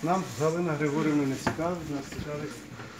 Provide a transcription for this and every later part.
Нам Галина Григорівна не цікавить, нас цікавить.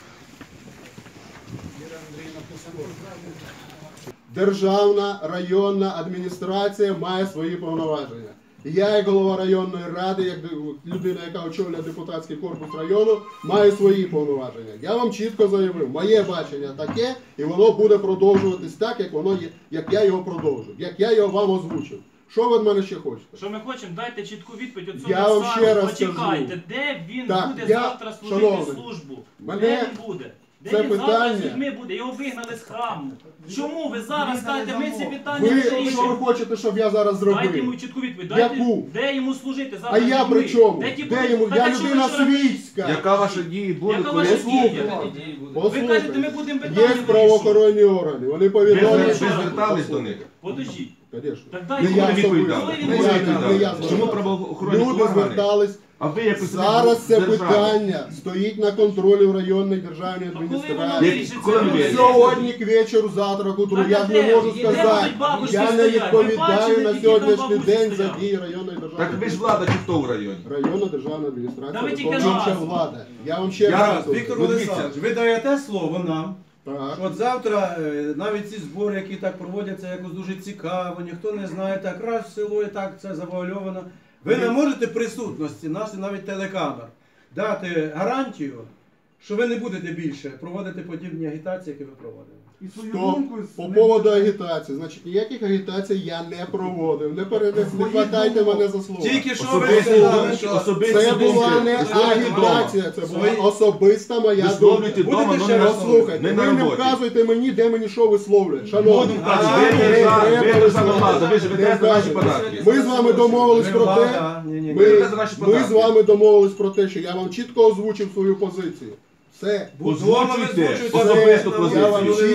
Державна районна адміністрація має свої повноваження. Я, як голова районної ради, як людина, яка очолює депутатський корпус району, маю свої повноваження. Я вам чітко заявив, моє бачення таке, і воно буде продовжуватись так, як воно є, як я його продовжу, як я його вам озвучив. Що ви від мене ще хочете? Що ми хочемо? Дайте чітку відповідь от Я вам ще раз почекайте, кажу. де він Так, буде я- завтра служити шановний, службу? мене Де він буде? Де це він завтра питання- з людьми буде? Його вигнали з храму. Чому ви зараз кажете, ми ці питання Ви, не що ви рішимо? хочете, щоб я зараз Дайте йому зробив? чітку відповідь. Дайте, Яку? де йому служити завтра А з я людьми? при чому? Де ті Де були- йому? Так, Я а що ви людина вчора- світська. Яка ваша дія буде, Яка коли ваша Послухайте. дія? Ви Послухайте. кажете, ми будемо Є питання вирішувати. правоохоронні органи, вони ви повідомлять. звертались до них? Подождіть. Конечно. Так Не дайте я йому відповідали. коли він Не може я, відповідати? не я Чому звертався. правоохоронні Люди органи? звертались. А ви як Зараз це держави? питання стоїть на контролі в районній державній А коли воно адміністрації. вирішиться? Коли ви вирішите? Сьогодні к вечору, завтра к утру. Так, Я а ж не де? можу Де сказати. будуть бабушки Я не стоять? Ви відповідаю бачите, на які там сьогоднішній бабушки день за стоять? дії районної Так державної ви ж влада чи хто в районі? Районна державна Да ви адміністрація, тільки виконуюча раз. влада. Я вам ще Я раз раз, кажу. Віктор Ну, Володимирович, ви даєте слово нам, Так. що от завтра навіть ці збори, які так проводяться, якось дуже цікаво, ніхто не знає, так раз в село і так це завуальовано. Ви не можете присутності наших навіть телекамер дати гарантію, що ви не будете більше проводити подібні агітації, які ви проводили. Стоп. По поводу агітації. Значить, ніяких агітацій я не проводив. Не хватайте мене за слово. Тільки що ви Особисті сказали, що Це була не Висловлюйте агітація, це була Свої- особиста моя Висловлюйте думка. вдома, Будете але ще не раз Послухайте, не ви на не роботі. вказуйте мені, де мені що висловлюють. Шановні, Будемо вказувати, ви державна влада, ви живете за наші податки. ми з вами домовились про те, Ні-ні-ні. Ви живете за наші ми податки. з вами домовились про те, що я вам чітко озвучив свою позицію. Все. Озвучуйте Це особисту я вам позицію.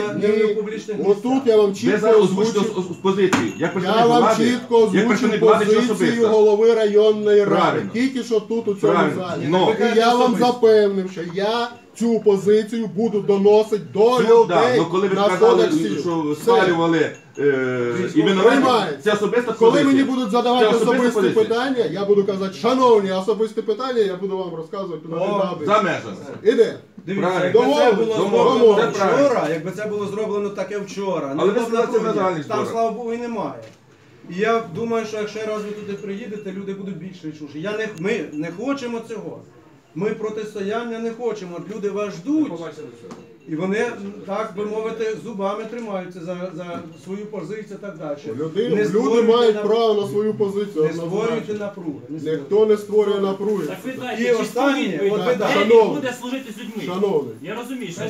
Отут я вам Ви чітко зараз озвучите озвучив. позицію. Як Я представник вам влади, чітко як озвучив представник влади чи позицію особисто. голови районної ради. Правильно. Тільки що тут у цьому Правильно. залі. Ну. І я вам запевнив, що я цю позицію буду доносити до Да, людей ну коли ви на сказали, сходах сіл. що Все. схвалювали і винуваті, Приймається. це особиста Коли позиція. мені будуть задавати Це особиста особисті позиція. питання, я буду казати, шановні, особисті питання, я буду вам розказувати на За межами. Іде. Дивіться, Правильно. якби це було Домовились. зроблено Це правильно. вчора, якби це було зроблено таке вчора, Але ви було б сказали, це на напротив. загальних Там, зборах. слава Богу, і немає. І я думаю, що якщо раз ви туди приїдете, люди будуть більш відчужі. Ми не хочемо цього. Ми протистояння не хочемо. От люди вас ждуть. І вони, так би мовити, зубами тримаються за свою позицію і так далі. Люди створюйте мають напруги. право на свою позицію. Не створюйте напруги. не створюйте. Ніхто не створює напруги. Так ви дайте І чітку останнє, відповідь, от ви де дайте. він Шановний. буде служити з людьми. Шановний, Я розумію, що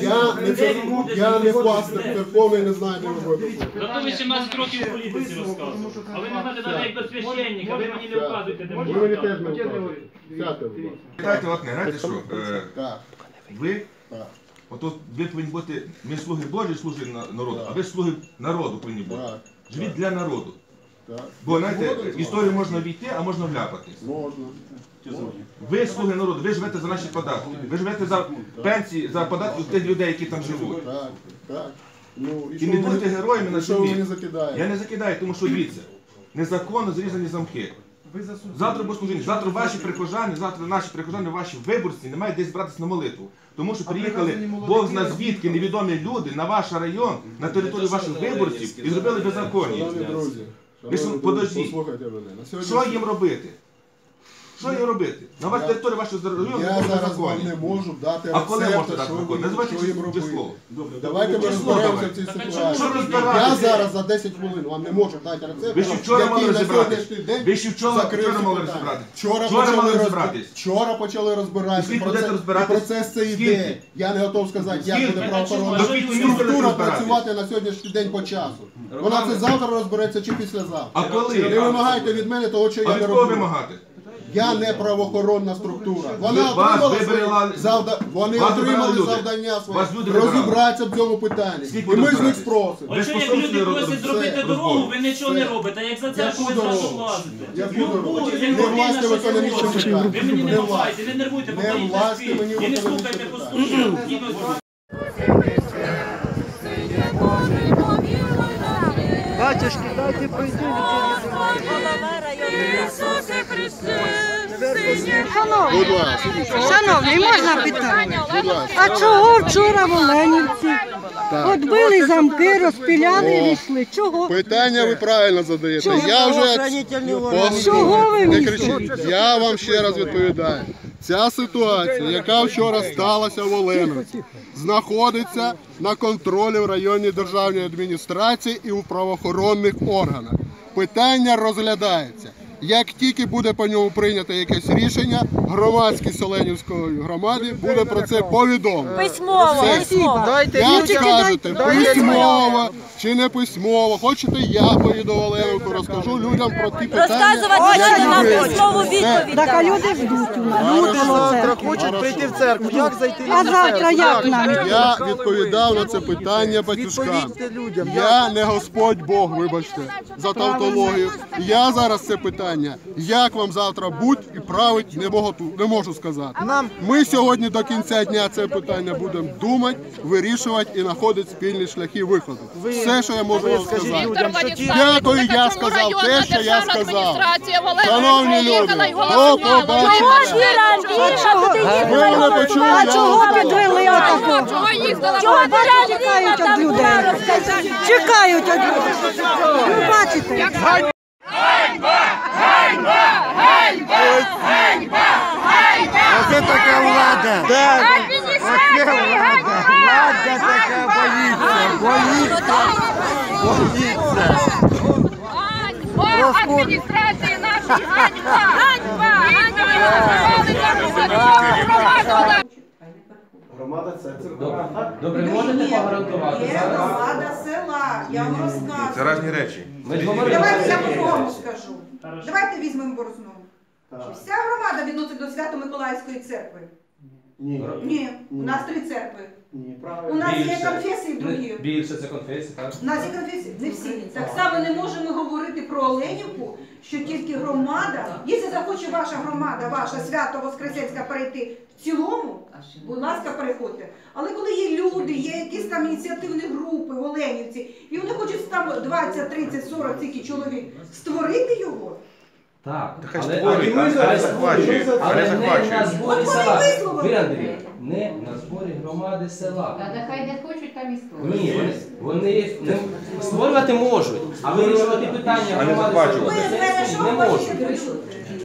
я не пастор церковний, не знаю, де ви будете. Зато ви 17 років в політиці розказуєте. А ви не знаєте навіть як до священника, ви мені не вказуєте, де Ви можна. мені теж не вказуєте. Сядьте, будь ласка. Знаєте, от не, знаєте що? Так, Ви, так, отут ви повинні бути, ми слуги Божі, слуги народу, а ви слуги народу повинні бути. так, Живіть для народу. так. Бо, знаєте, Згоден з вами? історію можна війти, а можна вляпатись. Можна. Ви слуги народу, ви живете за наші податки. Ви живете за пенсії, за податки тих людей, які там живуть. Так, так. Ну, І не будьте героями на що ви мені землі. закидаєте? Я не закидаю, тому що дивіться, незаконно зрізані замки. Завтра богослужіння, завтра ваші прихожани, завтра наші прихожани, ваші виборці не мають десь збиратися на молитву. Тому що приїхали Бог зна звідки невідомі люди на ваш район, на територію ваших виборців і зробили беззаконня. Шановні друзі, Ви шановні що, подождіть. друзі, послухайте мене. На Що сьогодні їм робити? Що їм робити? На вашій території вашого району я зробили зараз вам не беззаконня. можу дати А коли рецепти, можете дати що закон? ви- Називайте що їм робити. число. Давайте ми Число розберемося в цій давайте. Так, а Що ситуації. розбиратися? Я зараз за 10 хвилин вам не можу дати рецепт, Ви ще вчора мали який на розібратись. сьогоднішній день Ви ще вчора закрив ці мали питання. розібратись. Вчора Вчора почали мали розбиратись. розібратись. Вчора почали І розбиратися. скільки будете розбиратись? Процес це Скільки? йде. Я не готов сказати, як Скільки? буде А правоохоронна чому? А що ви структура будете працювати на сьогоднішній день по часу. Вона це завтра розбереться чи післязавтра. А коли? Не вимагайте від мене того, що А я від не кого роблю. вимагати? Я не правоохоронна структура. Вона Вас отримала вибирали- вони вас отримали вибирали люди. завдання своє Вас люди вибирали. розібратися в цьому питанні. Скільки І ми з них розбиратись? спросимо. От що як Безпосередньо люди просять все, зробити розбор. дорогу, ви нічого не Все. робите, а як за церкву ви Яку зразу дорогу? влазите. Яку Ну, дорогу? будь, Не як людина, влазьте в що економічні хоче. питання. Ви мені не Не махайте, не нервуйте, бо Не поїдете влазьте спіть. мені в І не економічні слухайте, питання. послухайте. Гідно Батюшки, дайте пройти. Ісусе Христе, Сині Будь ласка. Шановний, можна питання? Будь ласка. А чого вчора в Оленівці Так. відбили замки, розпиляли і О. вийшли? Чого? Питання ви правильно задаєте. Чого? Я вже Чого ви не вийшли? кричіть. Я вам ще раз відповідаю. Ця ситуація, яка вчора сталася в Оленівці, знаходиться на контролі в районній державній адміністрації і у правоохоронних органах. Питання розглядається. Як тільки буде по ньому прийнято якесь рішення, громадськість Оленівської громади буде про це повідомлено. Письмово, Все. письмово. Як скажете, письмово чи не письмово, хочете, я поїду в Оленівку, розкажу людям про ті питання. Розказувати які треба нам ви- письмову Все. відповідь. Так, а люди ждуть у нас. Люди оце. Хочуть прийти в церкву. Як зайти А завтра як нам? Я відповідав на це питання батюшкам. Відповідьте людям. Я не Господь Бог, вибачте, за тавтологію. Я зараз це питання, як вам завтра будь і править, не можу сказати. Ми сьогодні до кінця дня це питання будемо думати, вирішувати і знаходити спільні шляхи виходу. Все, що я можу вам сказати. Людям, що ті- Дякую, я сказав те, що я сказав. Шановні люди, до побачення. Ви мене почули, А я чого вам сказав. підвели отако? Чого ти Чекають від людей. Чекають від людей. Ви бачите? Оце така влада. Оце влада. Влада така боїться. Адміністрації нашої ганьба! Громада це церква. Добре, можете погарантувати Є зараз? громада села, я вам Це розказую. різні речі. Ми ж говоримо Давайте я за по-другому скажу. Хорошо. Давайте візьмемо Борзну. Так. Чи вся громада відносить до Свято-Миколаївської церкви? Ні. Ні, у нас 3 церкви. Ні, У правильно. нас є Більше. конфесії другі. Більше це конфесія, так? У нас є конфесії, не всі. Так само не можемо говорити про Оленівку, що тільки громада, якщо захоче ваша громада, ваша Свято-Воскресенська перейти в цілому, будь ласка, переходьте. Але коли є люди, є якісь там ініціативні групи в Оленівці, і вони хочуть там 20, 30, 40 тільки чоловік, створити його, Так. Хай Але- створюють, але- хай захвачують, Але хай не на захвачують. зборі От вони села. висловили. Вір Андрій, не на зборі громади села. Та нехай не хочуть там і створюють. Ні, вони створювати можуть, а вирішувати питання А не громади захвачувати. ви з мене що не хочете можуть. почути?